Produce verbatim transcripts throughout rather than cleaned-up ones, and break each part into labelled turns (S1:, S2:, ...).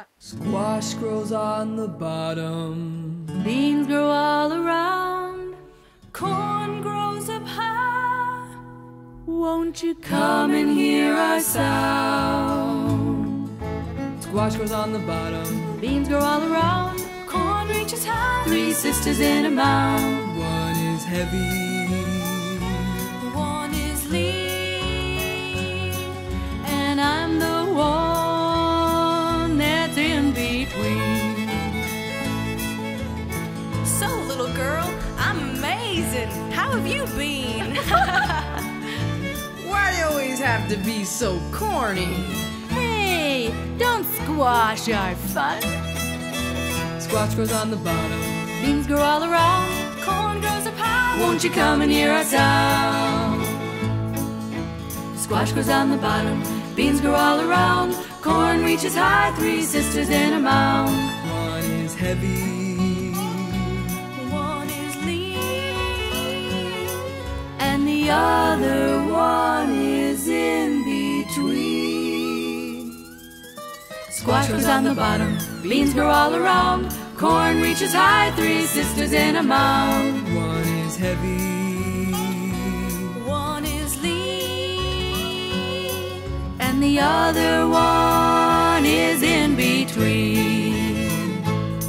S1: Squash grows on the bottom.
S2: Beans grow all around. Corn grows up high. Won't you come and hear our sound?
S1: Squash grows on the bottom.
S2: Beans grow all around. Corn reaches high. Three sisters in a mound.
S1: One is heavy.
S2: One is lean. And I'm the one that's in between. So, little girl, I'm amazing. How have you been?
S1: Why do you always have to be so corny?
S2: Hey, don't squash our fun.
S1: Squash grows on the bottom.
S2: Beans grow all around. Corn grows up high. Won't you come and hear our sound? Squash grows on the bottom. Beans grow all around. Corn reaches high. Three sisters in a mound.
S1: One is heavy.
S2: One is lean. And the other one is in between. Squash grows on the bottom. Beans grow all around. Corn reaches high. Three sisters in a mound.
S1: One is heavy.
S2: One is lean. And the other one is in between.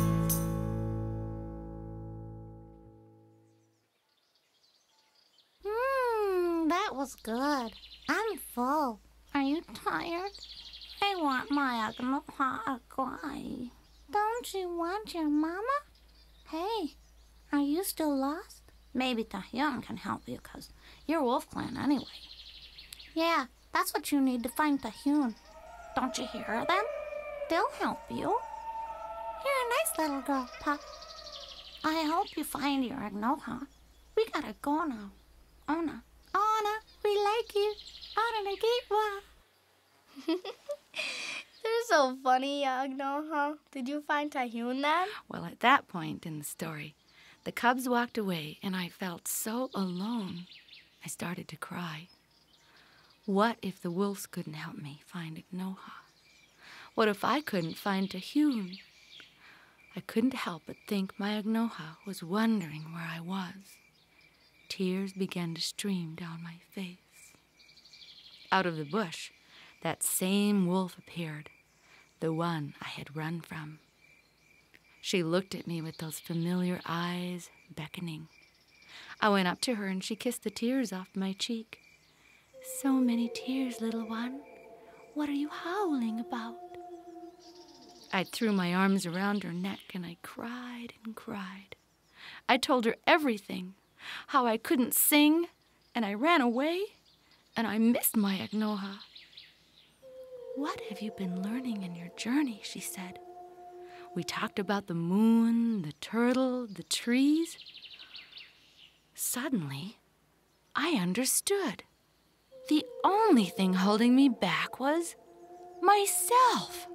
S3: Mmm, that was good. I'm full. Are you tired? I want my agnoha guy. Don't you want your mama? Hey, are you still lost? Maybe Tahyun can help you, because you're Wolf Clan anyway. Yeah, that's what you need to find Tahyun. Don't you hear them? They'll help you. You're a nice little girl, Pup. I hope you find your agnoha. We gotta go now. Ona, Ona, we like you. Ona the Gitwa.
S4: They're so funny, Agnoha. Did you find Tahyun then?
S5: Well, at that point in the story, the cubs walked away, and I felt so alone. I started to cry. What if the wolves couldn't help me find Agnoha? What if I couldn't find Tahyun? I couldn't help but think my Agnoha was wondering where I was. Tears began to stream down my face. Out of the bush, that same wolf appeared, the one I had run from. She looked at me with those familiar eyes beckoning. I went up to her and she kissed the tears off my cheek. So many tears, little one. What are you howling about? I threw my arms around her neck and I cried and cried. I told her everything, how I couldn't sing, and I ran away, and I missed my Agnoha. What have you been learning in your journey? She said. We talked about the moon, the turtle, the trees. Suddenly, I understood. The only thing holding me back was myself.